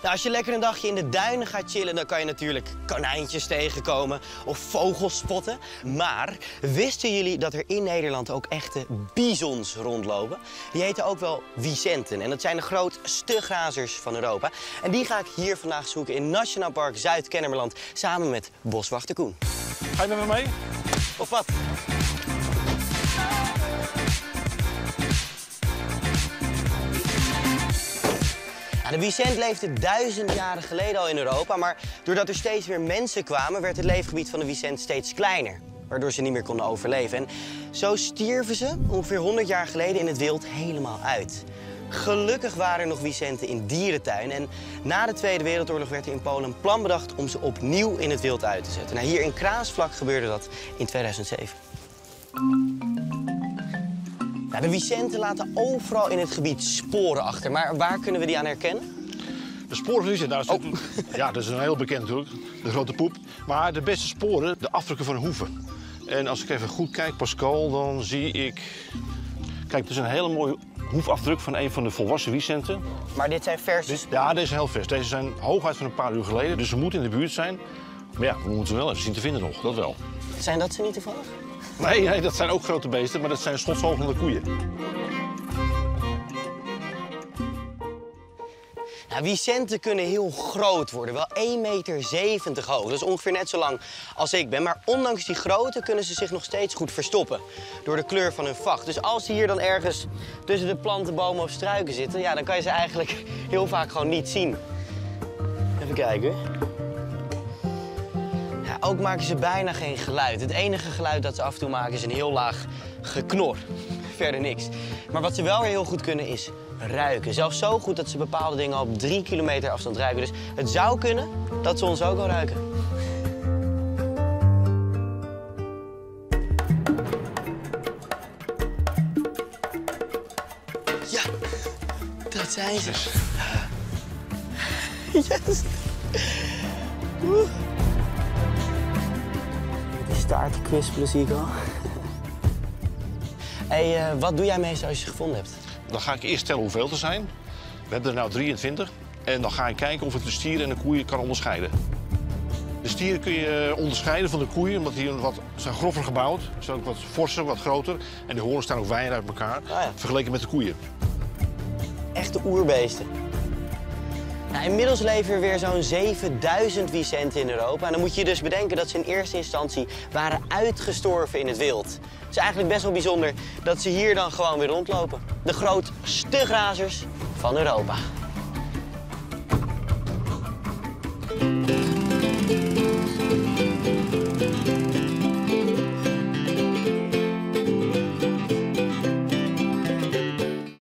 Nou, als je lekker een dagje in de duinen gaat chillen, dan kan je natuurlijk konijntjes tegenkomen of vogels spotten. Maar wisten jullie dat er in Nederland ook echte bisons rondlopen? Die heten ook wel wisenten en dat zijn de groot stugrazers van Europa. En die ga ik hier vandaag zoeken in Nationaal Park Zuid-Kennemerland samen met boswachter Koen. Ga je met me mee? Of wat? De wisent leefde duizenden jaren geleden al in Europa, maar doordat er steeds meer mensen kwamen, werd het leefgebied van de wisent steeds kleiner, waardoor ze niet meer konden overleven. En zo stierven ze ongeveer 100 jaar geleden in het wild helemaal uit. Gelukkig waren er nog wisenten in dierentuinen en na de Tweede Wereldoorlog werd er in Polen een plan bedacht om ze opnieuw in het wild uit te zetten. Nou, hier in Kraasvlak gebeurde dat in 2007. De wisenten laten overal in het gebied sporen achter, maar waar kunnen we die aan herkennen? De sporen van de wisent, ja, dat is een heel bekend natuurlijk, de grote poep. Maar de beste sporen, de afdrukken van hoeven. En als ik even goed kijk, Pascal, dan zie ik... Kijk, het is een hele mooie hoefafdruk van een van de volwassen wisenten. Maar dit zijn verse? Ja, deze zijn heel vers. Deze zijn hooguit van een paar uur geleden, dus ze moeten in de buurt zijn. Maar ja, we moeten ze wel even zien te vinden nog, dat wel. Zijn dat ze niet toevallig? Nee, dat zijn ook grote beesten, maar dat zijn schotshogende koeien. Nou, wisenten kunnen heel groot worden, wel 1,70 meter hoog. Dat is ongeveer net zo lang als ik ben. Maar ondanks die grootte kunnen ze zich nog steeds goed verstoppen door de kleur van hun vacht. Dus als ze hier dan ergens tussen de planten, bomen of struiken zitten, ja, dan kan je ze eigenlijk heel vaak gewoon niet zien. Even kijken. Ja, ook maken ze bijna geen geluid. Het enige geluid dat ze af en toe maken is een heel laag geknor. Verder niks. Maar wat ze wel weer heel goed kunnen is ruiken. Zelfs zo goed dat ze bepaalde dingen op 3 kilometer afstand ruiken. Dus het zou kunnen dat ze ons ook wel ruiken. Ja, dat zijn ze. Yes. Die staart te kwispelen zie ik al. Hey, wat doe jij meestal als je ze gevonden hebt? Dan ga ik eerst tellen hoeveel er zijn. We hebben er nou 23. En dan ga ik kijken of ik de stieren en de koeien kan onderscheiden. De stieren kun je onderscheiden van de koeien, omdat die zijn grover gebouwd. Ze zijn ook wat forser, wat groter. En de hoorns staan ook wijder uit elkaar, vergeleken met de koeien. Echte oerbeesten. Nou, inmiddels leven er weer zo'n 7000 wisenten in Europa. En dan moet je dus bedenken dat ze in eerste instantie waren uitgestorven in het wild. Het is eigenlijk best wel bijzonder dat ze hier dan gewoon weer rondlopen. De groot stugrazers van Europa.